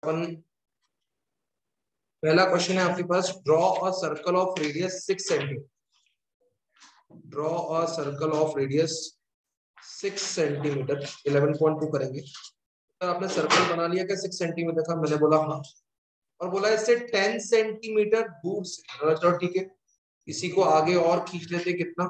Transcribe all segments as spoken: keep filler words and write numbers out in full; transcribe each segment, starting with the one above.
अपन पहला क्वेश्चन है आपके पास, draw a circle of radius six centimetre. Draw a circle of radius six centimetre. Eleven point two करेंगे। तो आपने सर्कल बना लिया क्या सिक्स सेंटीमीटर का? मैंने बोला हाँ, और बोला इससे टेन सेंटीमीटर दूर से। चलो ठीक है, इसी को आगे और खींच लेते। कितना?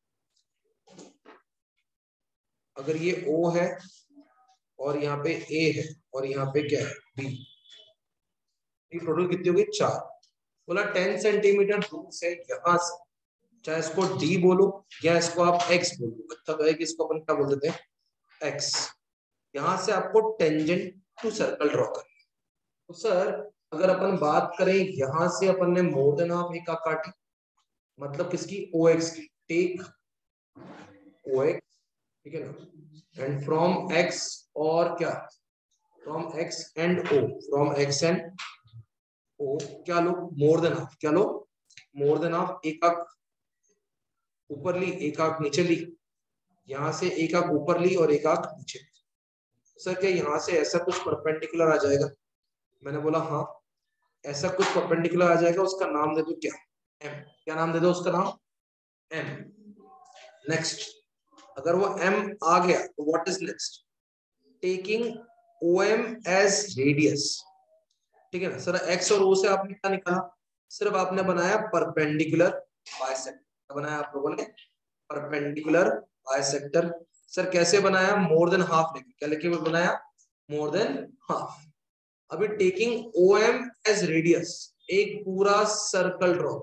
अगर ये O है और यहाँ पे A है और यहाँ पे क्या है B, टोटल कितनी होगी? चार। बोला टेन सेंटीमीटर दूर से यहां से, चाहे इसको D बोलो या इसको आप X बोलो, मतलब है कि इसको अपन क्या बोल देते हैं, X। यहां से आपको टेंजेंट टू सर्कल ड्रॉ करना है। तो सर अगर अपन बात करें, यहां से अपन ने मोर देन हाफ एक आर्क काटी, मतलब किसकी? O X की। टेक O X, ठीक है ना, एंड फ्रॉम X और क्या, from X and O, from X and O क्या लो? मोर देन हाफ। क्या लो? मोर देन हाफ। एक आंख ऊपर ली, एक आंख नीचे ली। यहां से एक आंख ऊपर ली और एक आंख नीचे ली। सर क्या यहां से ऐसा कुछ परपेंडिकुलर आ जाएगा? मैंने बोला हाँ, ऐसा कुछ परपेंडिकुलर आ जाएगा। उसका नाम दे दो क्या? M। क्या नाम दे दो उसका? नाम M। नेक्स्ट, अगर वो M आ गया तो what is next? Taking O M as radius. ठीक है ना सर। X और O से आपने क्या निकाला? सिर्फ आपने बनाया परपेंडिकुलर बाइसेक्टर। बनाया आप लोगों ने परपेंडिकुलर बाइसेक्टर। सर कैसे बनाया? मोर देन हाफ लेके। क्या लेके बनाया? More than half. अभी taking O M as radius, एक पूरा circle draw.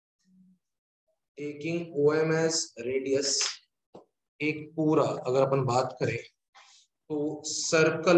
Taking O M as radius, एक पूरा अगर अपन बात करें तो सर्कल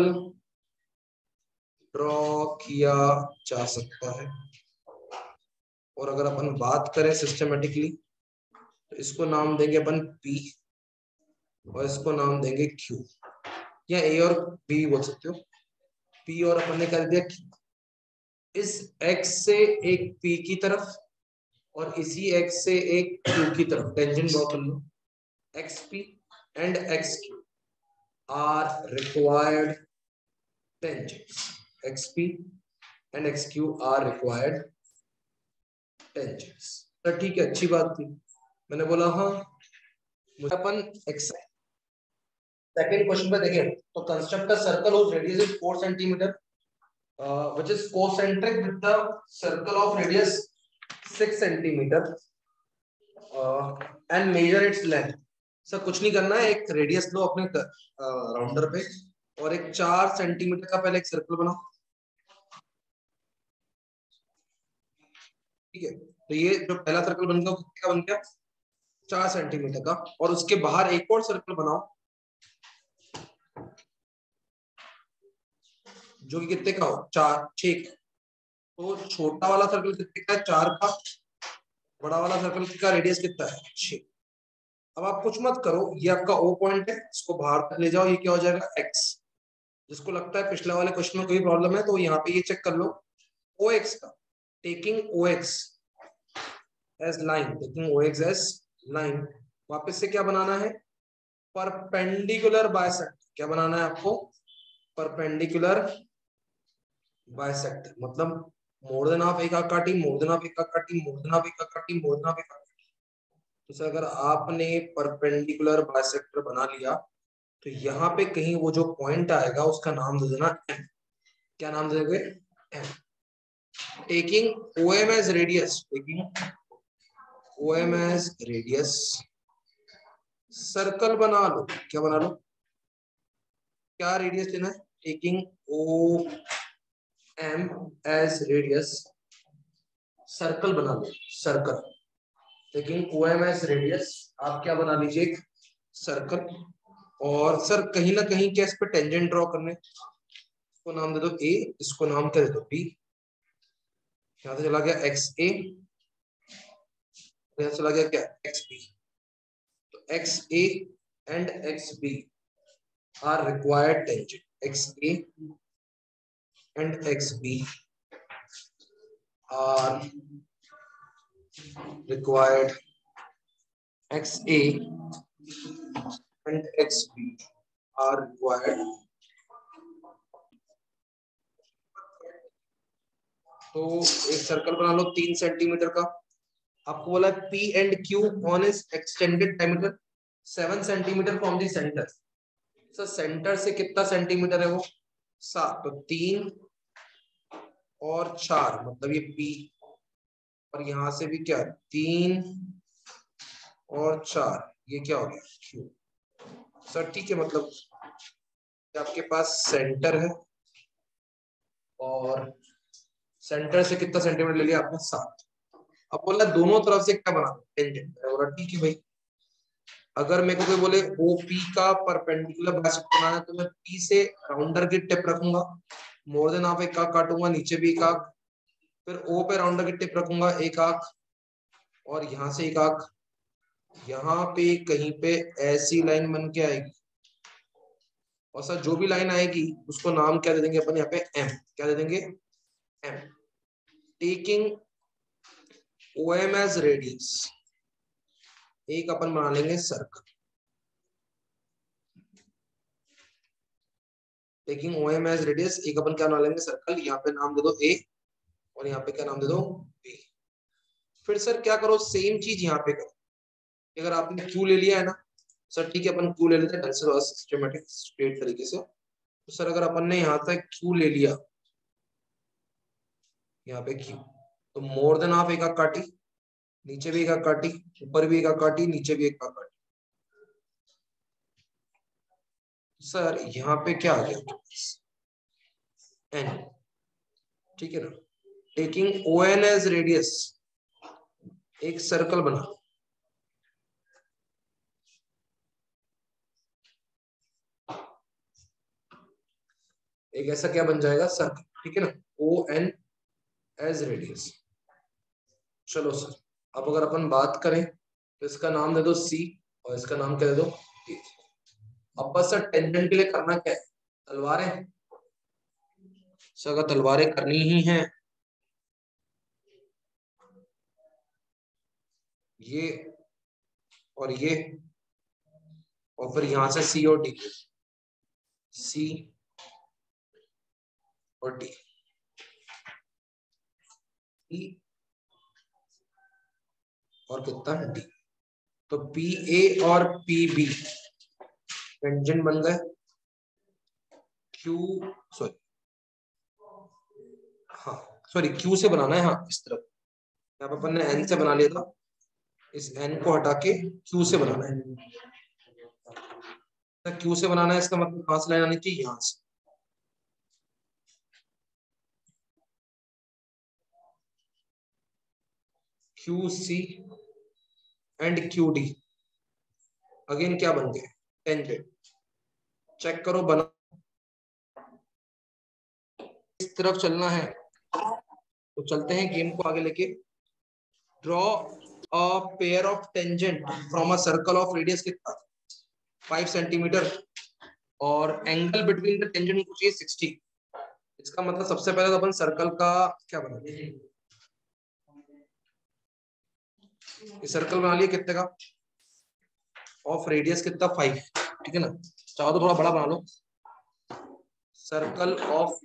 ड्रॉ किया जा सकता है। और अगर अपन बात करें सिस्टमेटिकली तो इसको नाम देंगे अपन P और इसको नाम देंगे Q, या A और B बोल सकते हो। P और अपन ने कर दिया Q। इस X से एक P की तरफ और इसी X से एक Q की तरफ टेंजेंट ड्रॉ कर लो। X P and X Q are required tangents. X P and X Q are required tangents। तो ठीक है, अच्छी बात थी। मैंने बोला हाँ, मुझे अपन X सेकंड क्वेश्चन पे देखें तो construct a circle whose radius is four centimeter uh, which is concentric with the circle of radius six centimeter uh, and measure its length। Sir कुछ नहीं करना है, एक रेडियस लो अपने राउंडर पे और एक चार सेंटीमीटर का पहले एक सर्कल बनाओ। ठीक है, तो ये जो पहला सर्कल बन गया वो कितने का बन गया? चार सेंटीमीटर का। और उसके बाहर एक और सर्कल बनाओ जो कि कितने का हो? चार, छह। तो छोटा वाला सर्कल कितने का है? चार का। बड़ा वाला सर्कल का रेडियस कितना है? छह। अब आप कुछ मत करो, ये आपका O पॉइंट है, इसको बाहर तक ले जाओ, ये क्या हो जाएगा? X। जिसको लगता है पिछले वाले क्वेश्चन में कोई प्रॉब्लम है तो यहाँ पे ये चेक कर लो O X का। Taking O X as line, taking O X as line, वापस से क्या बनाना है? Perpendicular bisector. क्या बनाना है आपको? Perpendicular bisector. मतलब मोर देन हाफ एक आंख काटी, मोर देन हाफ एक आंख काटी, मोर देन हाफ एक आंख काटी, मोर देन हाफ एक आंख काटी। तो सर अगर आपने परपेंडिकुलर बाइसेक्टर बना लिया तो यहाँ पे कहीं वो जो पॉइंट आएगा उसका नाम दे देना M। क्या नाम दे दोगे? M। Taking O M as radius, taking O M as radius, circle बना लो। क्या बना लो? क्या रेडियस लेना है? Taking O M as radius, circle बना लो। Circle, taking O M as radius, आप क्या बना लीजिए? एक सर्कल। और सर कहीं ना कहीं क्या इस पे टेंजेंट ड्रॉ करने, इसको नाम दे दो A, इसको नाम क्या दे दो? B। यहां से चला गया X A, यहां चला गया क्या? X B। तो X A and X B are required tangent। X A and X B are required, X A and X B are required तो एक सर्कल बना लो तीन सेंटीमीटर का, आपको बोला P and Q on is extended diameter seven centimetre from the centre. Sir centre से कितना centimetre है वो, सात, तो तीन और चार मतलब ये P, और यहां से भी क्या तीन और चार, ये क्या हो गया Q। सर ठीक है, मतलब आपके पास सेंटर है और सेंटर से कितना सेंटीमीटर ले लिया आपने, सात। अब बोला दोनों तरफ से क्या बना टेंजेंट, बोला ठीक है भाई। अगर मेरे को कोई बोले ओपी का परपेंडिकुलर बाइसेक्टर बनाना है तो मैं पी से राउंडर की टिप रखूंगा, मोर देन हाफ एक आंख काटूंगा, नीचे भी एक आंख, फिर ओ पे राउंडर की टिप रखूंगा एक आंख, और यहां से एक आंख, यहाँ पे कहीं पे ऐसी लाइन बन के आएगी, और सर जो भी लाइन आएगी उसको नाम क्या दे देंगे अपन यहाँ पे एम, क्या दे देंगे M. Taking O M as radius, एक अपन बना लेंगे circle. Taking O M as radius, एक अपन क्या बना लेंगे सर्कल, यहाँ पे नाम दे दो A और यहाँ पे क्या नाम दे दो B। फिर सर क्या करो, सेम चीज यहाँ पे करो। अगर आपने Q ले लिया है ना सर, ठीक है अपन Q ले लेते हैं सिस्टमेटिक स्ट्रेट तरीके से। तो सर अगर अपन ने यहाँ तक Q ले लिया, यहाँ पे Q, तो मोर देन हाफ एक आंख काटी, नीचे भी एक आंख काटी, ऊपर भी एक आंख काटी, नीचे भी एक आंख काटी। सर यहाँ पे क्या आ गया एन, ठीक है ना। Taking O N as radius, एक सर्कल बना, एक ऐसा क्या बन जाएगा सर्कल, ठीक है ना, O N एज रेडियस। चलो सर अब अगर अपन बात करें तो इसका नाम दे दो C और इसका नाम क्या दे दो A। अब बस सर टेंजेंट के लिए करना क्या है, तलवारें। सर अगर तलवारें करनी ही हैं, ये और ये, और फिर यहां से C और D, C और D, E और कितना है D, तो P A और P B टेंजेंट बन गए। Q सॉरी हाँ सॉरी Q से बनाना है, हाँ इस तरफ, यहाँ पे अपन ने N से बना लिया था, इस N को हटा के Q से बनाना है। तो Q से बनाना है, इसका मतलब कहां से लाइन आनी चाहिए, यहां से। Q C and Q D again क्या बन गए टेंजेंट। चेक करो बना, इस तरफ चलना है तो चलते हैं गेम को आगे लेके। Draw a pair of tangent from a circle of radius कितना, फाइव सेंटीमीटर, और एंगल बिटवीन द टेंजेंट को चाहिए सिक्सटी। इसका मतलब सबसे पहले तो अपन सर्कल का क्या बनाते हैं, ये सर्कल बना लिया कितने का, ऑफ रेडियस कितना फाइव, ठीक है ना। चाहो तो थोड़ा बड़ा बना लो, सर्कल ऑफ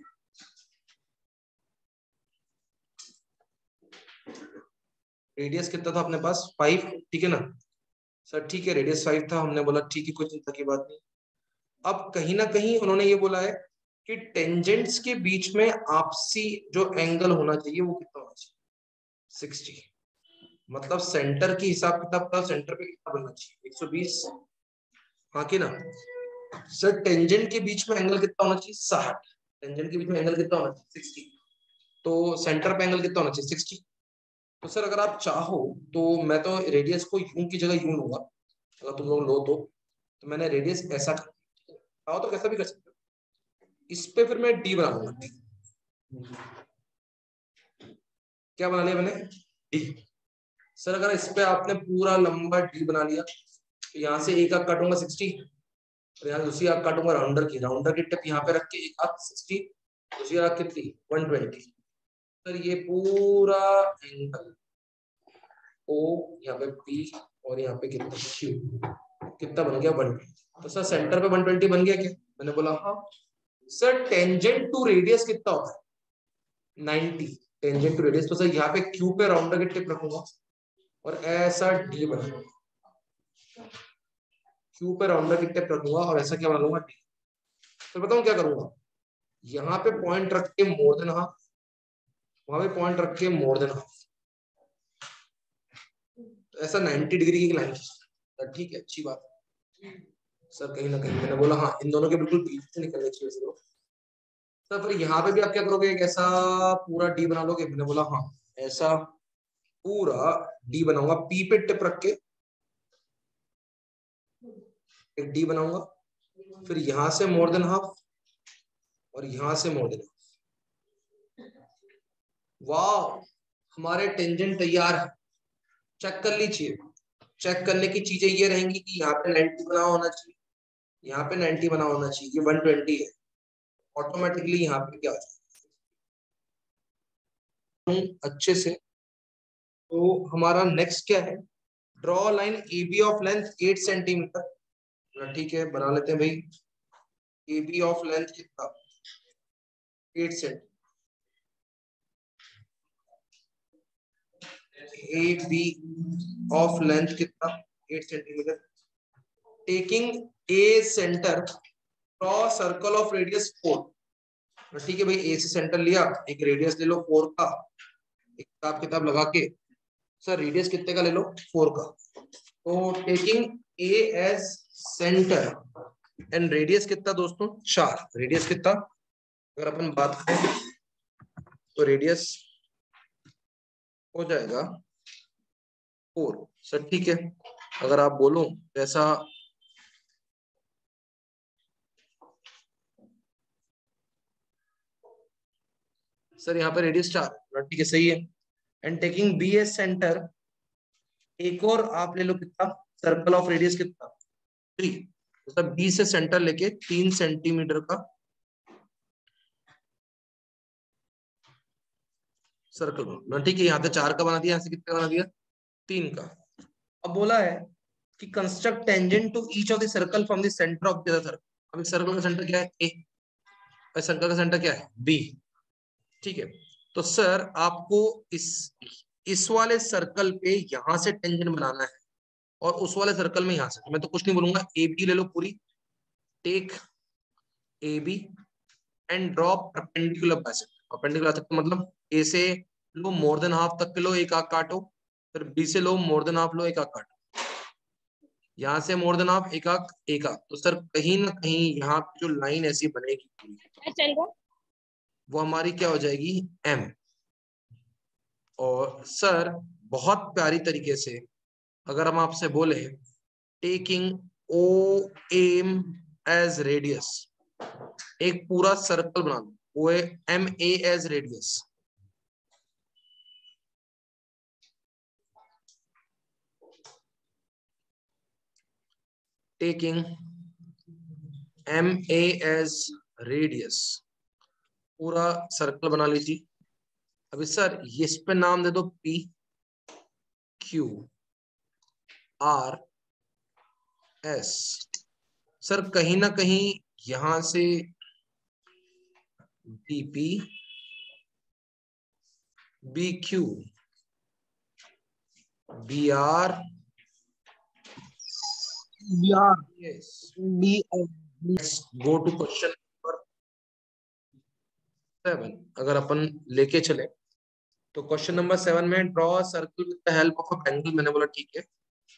रेडियस कितना था अपने पास फाइव, ठीक है ना। सर ठीक है रेडियस फाइव था, हमने बोला ठीक है कोई चिंता की बात नहीं। अब कहीं ना कहीं उन्होंने ये बोला है कि टेंजेंट्स के बीच में आपसी जो एंगल होना चाहिए वो कितना होना चाहिए, सिक्सटी। मतलब सेंटर की हिसाब किताब का सेंटर पे कितना बनना चाहिए, एक सौ बीस, हाँ कि ना। सर टेंजेंट के बीच में एंगल कितना होना चाहिए, साठ। टेंजेंट के बीच में एंगल कितना होना चाहिए, सिक्सटी। तो सेंटर पे एंगल कितना होना चाहिए, सिक्सटी। तो सर अगर आप चाहो तो मैं तो रेडियस को यूं की जगह यूं लूंगा, अगर तुम लोग लो तो, तो मैंने रेडियस ऐसा कर, चाहो तो कैसा भी कर सकते हो। इस पे फिर मैं डी बना लूंगा, डी। क्या बना लिया मैंने, डी। सर अगर इस पे आपने पूरा लंबा डी बना लिया तो यहाँ से एक आंख काटूंगा सिक्सटी, और यहाँ दूसरी आंख काटूंगा राउंडर की, राउंडर की टिप यहाँ पे रख के एक आंख सिक्सटी, दूसरी आंख कितनी वन ट्वेंटी। सर ये पूरा एंगल ओ, यहाँ पे पी, और यहाँ पे कितना क्यू, कितना बन गया वन ट्वेंटी। तो सर सेंटर पे वन ट्वेंटी बन गया क्या, मैंने बोला हाँ। सर टेंजेंट टू रेडियस कितना होता है, नाइंटी। टेंजेंट टू रेडियस, तो सर यहाँ पे क्यू पे राउंडर की टिप रखूंगा और ऐसा डी बनाऊंगा, क्यू पे राउंडर की टिप रखूंगा और ऐसा क्या बनाऊंगा डी। तो बताऊं क्या करूंगा, यहाँ पे पॉइंट रख के मोर देन हाफ, वहां पे पॉइंट रख के मोर देन हाफ, ऐसा नाइंटी डिग्री की लाइन खींचना। ठीक है, अच्छी बात है सर। कहीं ना कहीं मैंने बोला हाँ इन दोनों के बिल्कुल बीच से निकलने चाहिए सर। तो फिर यहाँ पे भी आप क्या करोगे, एक ऐसा पूरा डी बना लोगे। मैंने बोला हाँ ऐसा पूरा डी बनाऊंगा, पी पे टिप रख के एक डी बनाऊंगा, फिर यहां से मोर देन हाफ और यहां से मोर देन हाफ। वाह, हमारे टेंजेंट तैयार है। चेक कर लीजिए। चेक करने की चीजें ये रहेंगी कि यहाँ पे नाइंटी बना होना चाहिए, यहाँ पे नाइंटी बना होना चाहिए, ये वन ट्वेंटी है, ऑटोमेटिकली यहाँ पे क्या हो जाएगा अच्छे से। तो हमारा नेक्स्ट क्या है, draw line A B of length eight centimetre. ठीक है, बना लेते हैं भाई। ए बी ऑफ लेंथ कितना, eight centimetre. A B of length कितना, eight centimetre. Taking A centre, draw circle of radius four. ठीक है भाई, ए से सेंटर लिया, एक रेडियस ले लो फोर का, एक किताब किताब लगा के सर रेडियस कितने का ले लो, फोर का। तो taking A as centre and radius कितना दोस्तों, चार। रेडियस कितना, अगर अपन बात करें तो रेडियस हो जाएगा फोर सर। ठीक है, अगर आप बोलो जैसा सर यहाँ पे रेडियस चार, ठीक है सही है। And taking B as centre, एक और आप ले लो कितना, सर्कल ऑफ रेडियस कितना, थ्री। मतलब बी से सेंटर लेके तीन सेंटीमीटर का सर्कल बनाना। ठीक है, यहाँ पे चार का बना दिया, यहाँ से कितना बना दिया, तीन का। अब बोला है कि construct tangent to each of the circle from the centre of the circle. अब सर्कल का सेंटर क्या है, ए, और सर्कल का सेंटर क्या है, बी। ठीक है, तो सर आपको इस इस वाले सर्कल पे यहां से टेंजेंट बनाना है और उस वाले सर्कल में यहां से। मैं तो कुछ नहीं बोलूंगा, ए बी ले लो पूरी, take A B and draw perpendicular bisector. Perpendicular bisector मतलब ए से लो मोर देन हाफ तक के लो, एक आग काटो, फिर बी से लो मोर देन हाफ लो, एक आग काटो, यहां से मोर देन हाफ, एक आग, एक आग। तो सर कहीं ना कहीं यहाँ पे जो लाइन ऐसी बनेगी वो हमारी क्या हो जाएगी, एम। और सर बहुत प्यारी तरीके से अगर हम आपसे बोले taking O M as radius, एक पूरा सर्कल बना दो, वो है M A as radius. Taking M A as radius, पूरा सर्कल बना लीजिए। अभी सर इस पे नाम दे दो P Q R S. Sir कहीं ना कहीं यहां से B P B Q B R S B. Go to question number seven. अगर अपन लेके चले तो क्वेश्चन नंबर सेवन में draw circle with the help of a pencil. मैंने बोला ठीक है,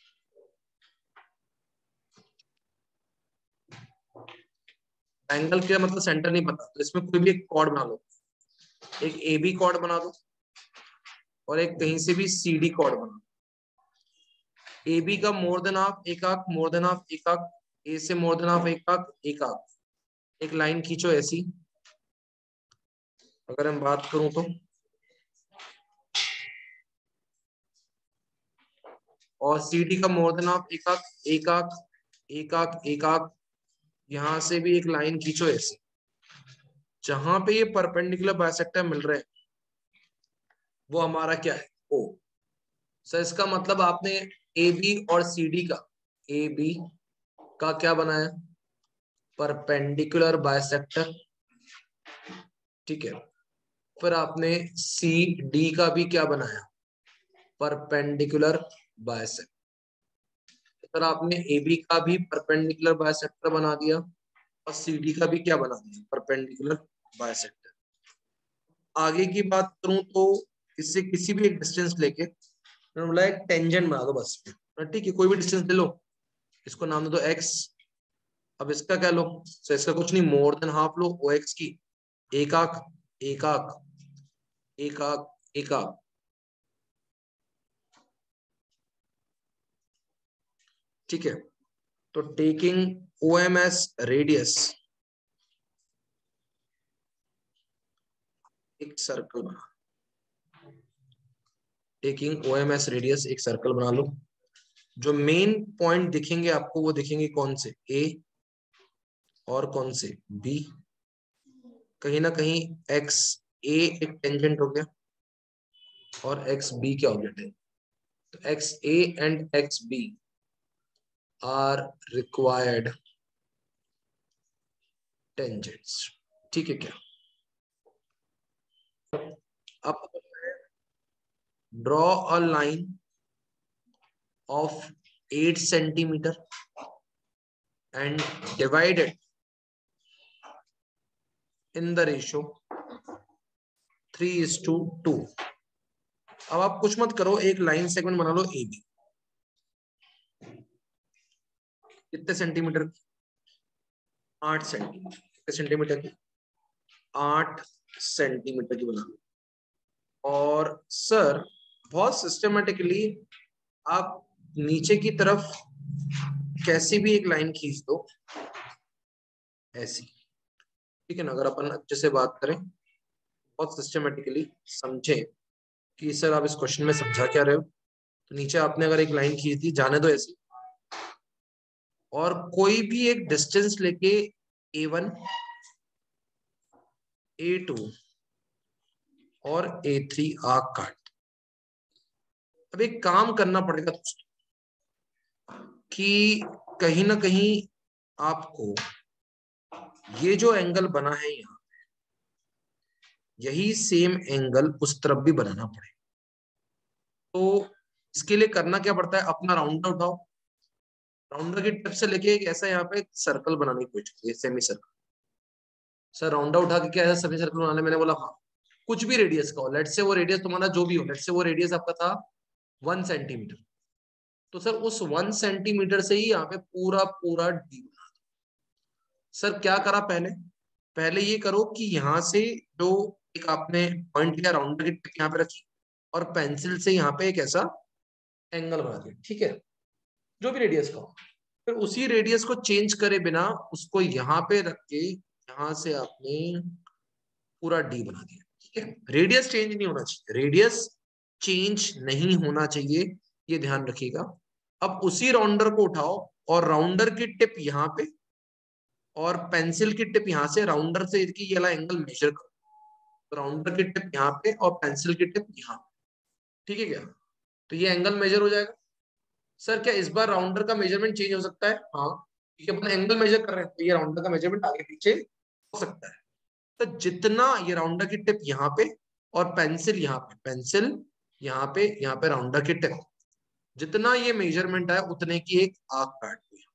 एंगल क्या मतलब सेंटर नहीं पता, तो इसमें कोई भी एक कॉर्ड बना लो, एक ए बी कॉर्ड बना दो और एक कहीं से भी सी डी कॉर्ड बना दो। ए बी का मोर देन हाफ, एक आंख, मोर देन हाफ, एक आंख, ए से मोर देन हाफ, एक आंख, एक आंख, एक लाइन खींचो ऐसी। अगर हम बात करूं तो और सी डी का मोर देन हाफ, एक आंख, एक आंख, एक आंख, एक आंख, यहां से भी एक लाइन खींचो ऐसे। जहां पे ये परपेंडिकुलर बाइसेक्टर मिल रहे हैं वो हमारा क्या है, ओ। सर इसका मतलब आपने ए बी और सी डी का, ए बी का क्या बनाया, परपेंडिकुलर बाइसेक्टर। ठीक है, फिर आपने सी डी का भी क्या बनाया, परपेंडिकुलर बाइसेक्टर। फिर आपने ए बी का भी परपेंडिकुलर बाइसेक्टर बना दिया और सी डी का भी क्या बना दिया, परपेंडिकुलर बाइसेक्टर। आगे की बात करूं तो इससे किसी भी एक डिस्टेंस लेके बोला एक टेंजेंट बना दो बस, ठीक है, कोई भी डिस्टेंस ले लो, इसको नाम दे दो एक्स। अब इसका क्या लो, so, इसका कुछ नहीं, मोर देन हाफ लो ओ एक्स की, एक आंख एक आंख एक आंख एक आंख, ठीक है। तो taking O M as radius, एक सर्कल बना, taking O M as radius एक सर्कल बना लो। जो मेन पॉइंट दिखेंगे आपको वो दिखेंगे कौन से, ए और कौन से, बी। कहीं ना कहीं एक्स ए एक टेंजेंट हो गया और एक्स बी क्या ऑब्जेक्ट है, तो X A and X B are required tangents, ठीक है क्या। अब draw a line of eight centimetre and divided in the ratio three is to two. अब आप कुछ मत करो, एक लाइन सेगमेंट बना लो ए बी, कितने सेंटीमीटर की, आठ सेंटीमीटर, कितने सेंटीमीटर की, आठ सेंटीमीटर की बना लो। और सर बहुत सिस्टमेटिकली आप नीचे की तरफ कैसी भी एक लाइन खींच दो, ऐसी, ठीक है ना। अगर अपन अच्छे से बात करें, बहुत सिस्टमेटिकली समझे कि सर आप इस क्वेश्चन में समझा क्या रहे हो, तो नीचे आपने अगर एक लाइन खींच दी, जाने दो ऐसी, और कोई भी एक डिस्टेंस लेके ए वन ए टू और ए थ्री आर्क काट। अब एक काम करना पड़ेगा दोस्तों कि कहीं ना कहीं आपको ये जो एंगल बना है यहाँ, यही सेम एंगल उस तरफ भी बनाना पड़ेगा। तो इसके लिए करना क्या पड़ता है, अपना राउंडर उठाओ, राउंडर की टिप से लेके एक ऐसा यहाँ पे सर्कल बनाने की कोशिश करिए, सेमी सर्कल। सर राउंडर उठा के क्या है, सेमी सर्कल बनाने, मैंने बोला हाँ, कुछ भी रेडियस का हो, लेट से वो रेडियस तुम्हारा जो भी हो, लेट से वो रेडियस आपका था वन सेंटीमीटर, तो सर उस वन सेंटीमीटर से ही यहाँ पे पूरा पूरा डी बना दो। सर क्या करा पहले, पहले ये करो कि यहाँ से जो एक आपने पॉइंट लिया, राउंडर की टिप यहाँ पे रखी और पेंसिल से यहाँ पे एक ऐसा एंगल बना दिया, ठीक है, जो भी रेडियस का हो। फिर उसी रेडियस को चेंज करे बिना उसको यहाँ पे रख के यहाँ से आपने पूरा डी बना दिया, ठीक है। रेडियस चेंज नहीं होना चाहिए, रेडियस चेंज नहीं होना चाहिए, ये ध्यान रखिएगा। अब उसी राउंडर को उठाओ और राउंडर की टिप यहाँ पे और पेंसिल की टिप यहाँ से, राउंडर से इसकी ये वाला एंगल मेजर करो, तो राउंडर की टिप यहाँ पे और पेंसिल की टिप यहाँ, ठीक है क्या, तो ये एंगल मेजर हो जाएगा। सर क्या इस बार राउंडर का मेजरमेंट चेंज हो सकता है, हाँ, क्योंकि अपन एंगल मेजर कर रहे हैं, तो ये राउंडर का मेजरमेंट आगे पीछे हो सकता है। तो जितना ये राउंडर की टिप यहाँ पे और पेंसिल यहाँ पे, पेंसिल यहाँ पे, यहाँ पे राउंडर की टिप, जितना ये मेजरमेंट है उतने की एक आर्क काट दी।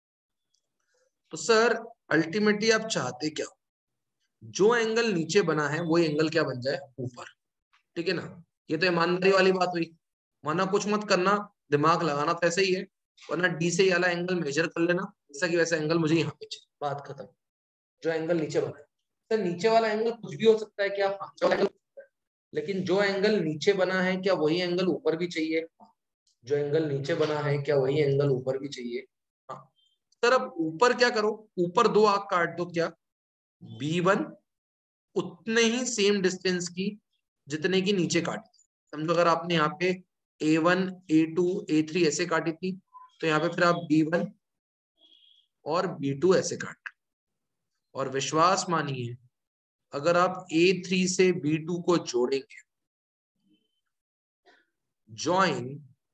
तो सर अल्टीमेटली आप चाहते क्या, जो एंगल नीचे बना है वो एंगल क्या बन जाए, ऊपर, ठीक है ना। ये तो ईमानदारी वाली बात हुई, वरना कुछ मत करना, दिमाग लगाना तो ऐसे ही है, वरना डी से वाला एंगल मेजर कर लेना, जैसा कि वैसा एंगल मुझे यहाँ पे चाहिए, बात खत्म। जो एंगल नीचे बना है, सर नीचे वाला एंगल कुछ भी हो सकता है क्या, हाँ, जो एंगल, लेकिन जो एंगल नीचे बना है क्या वही एंगल ऊपर भी चाहिए, जो एंगल नीचे बना है क्या वही एंगल ऊपर भी चाहिए, हाँ। सर अब ऊपर क्या करो, ऊपर दो आर्क काट दो, क्या बी वन उतने ही सेम डिस्टेंस की जितने की नीचे काटी। समझो अगर आपने यहाँ पे A one A two A three ऐसे काटी थी, तो यहाँ पे फिर आप बी वन और बी टू ऐसे काट। और विश्वास मानिए अगर आप ए थ्री से बी टू को जोड़ेंगे, join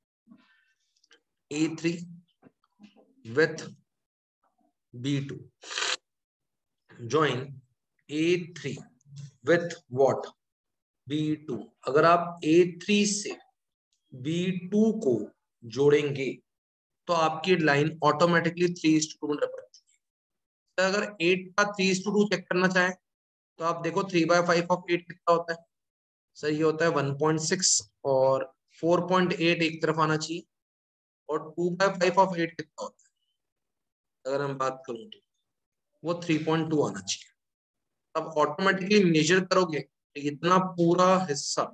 A three with B two, join A three with what, B two, अगर आप ए थ्री से बी टू को जोड़ेंगे तो आपकी line automatically three is two में रखी। अगर एट का three is to two check करना चाहें तो आप देखो three by five of eight कितना होता है। सर ये होता है वन पॉइंट सिक्स और फोर पॉइंट एट एक तरफ आना चाहिए, और two by five of eight कितना होता है, अगर हम बात करूं तो वो थ्री पॉइंट टू आना चाहिए। अब ऑटोमेटिकली मेजर करोगे तो इतना पूरा हिस्सा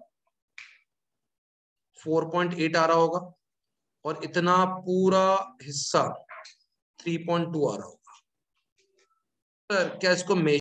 फोर पॉइंट एट आ रहा होगा और इतना पूरा हिस्सा थ्री पॉइंट टू आ रहा होगा। सर क्या इसको